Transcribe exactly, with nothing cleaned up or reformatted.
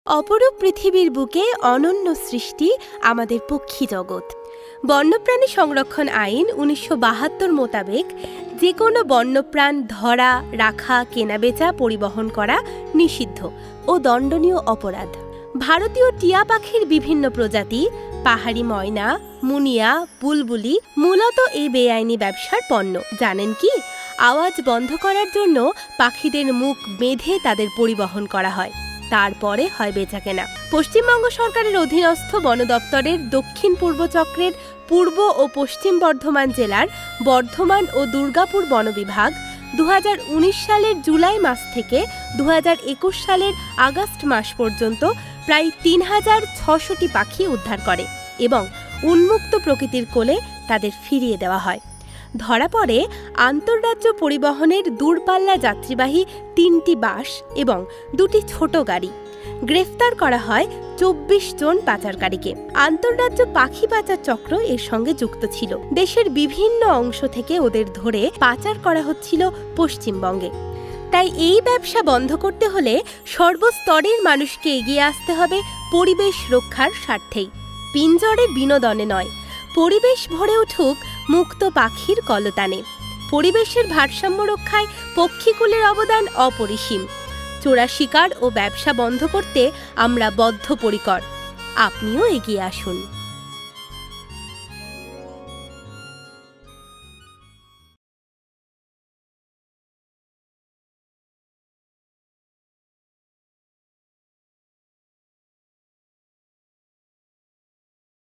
অপরূপ পৃথিবীর বুকে অনন্য সৃষ্টি আমাদের পক্ষী জগৎ। বন্যপ্রাণী সংরক্ষণ আইন উনিশশো বাহাত্তর মোতাবেক যে কোনো বন্যপ্রাণ ধরা, রাখা, কেনাবেচা, পরিবহন করা নিষিদ্ধ ও দণ্ডনীয় অপরাধ। ভারতীয় টিয়া পাখির বিভিন্ন প্রজাতি, পাহাড়ি ময়না, মুনিয়া, বুলবুলি মূলত এই বেআইনি ব্যবসার পণ্য। জানেন কি, আওয়াজ বন্ধ করার জন্য পাখিদের মুখ বেঁধে তাদের পরিবহন করা হয়, তারপরে হয় বেচাকেনা। পশ্চিমবঙ্গ সরকারের অধীনস্থ বন দপ্তরের দক্ষিণ পূর্ব চক্রের পূর্ব ও পশ্চিম বর্ধমান জেলার বর্ধমান ও দুর্গাপুর বন বিভাগ দু হাজার উনিশ সালের জুলাই মাস থেকে দু হাজার একুশ সালের আগস্ট মাস পর্যন্ত প্রায় তিন হাজার ছশোটি পাখি উদ্ধার করে এবং উন্মুক্ত প্রকৃতির কোলে তাদের ফিরিয়ে দেওয়া হয়। ধরা পড়ে আন্তঃরাজ্য পরিবহনের দূরপাল্লা যাত্রীবাহী তিনটি বাস এবং দুটি ছোট গাড়ি। গ্রেফতার করা হয় চব্বিশ জন পাচারকারীকে। আন্তঃরাজ্য পাখি পাচার চক্র এর সঙ্গে যুক্ত ছিল। দেশের বিভিন্ন অংশ থেকে ওদের ধরে পাচার করা হচ্ছিল পশ্চিমবঙ্গে। তাই এই ব্যবসা বন্ধ করতে হলে সর্বস্তরের মানুষকে এগিয়ে আসতে হবে পরিবেশ রক্ষার স্বার্থেই। পিঞ্জরের বিনোদনে নয়, পরিবেশ ভরে উঠুক মুক্ত পাখির কলতানে। পরিবেশের ভারসাম্য রক্ষায় পক্ষীকুলের অবদান অপরিসীম। চোরা শিকার ও ব্যবসা বন্ধ করতে আমরা বদ্ধপরিকর। আপনিও এগিয়ে আসুন।